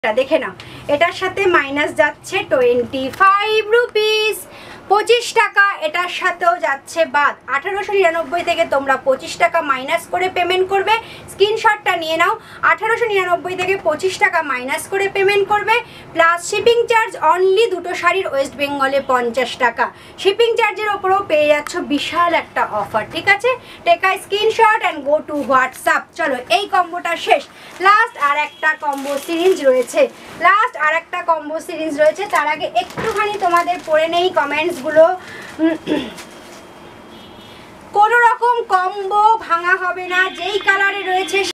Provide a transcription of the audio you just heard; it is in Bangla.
দেখে নাও, এটার সাথে মাইনাস যাচ্ছে 25 রুপিস, 25 টাকা এটার সাথেও যাচ্ছে বাদ। 1899 থেকে তোমরা 25 টাকা মাইনাস করে পেমেন্ট করবে। স্ক্রিনশটটা নিয়ে নাও, 1899 থেকে 25 টাকা মাইনাস করে পেমেন্ট করবে, প্লাস শিপিং চার্জ অনলি দুটো শাড়ির ওয়েস্ট বেঙ্গলে 50 টাকা। শিপিং চার্জের ওপরেও পেয়ে যাচ্ছ বিশাল একটা অফার, ঠিক আছে? Take a screenshot and go to WhatsApp. চলো এই কম্বোটা শেষ, লাস্ট আর একটা কম্বো সিরিজ রয়েছে, তার আগে একটুখানি তোমাদের পড়ে নেই কমেন্টসগুলো। কোনো রকম কম্বো ভাঙা হবে না, যেই কালারে রয়েছে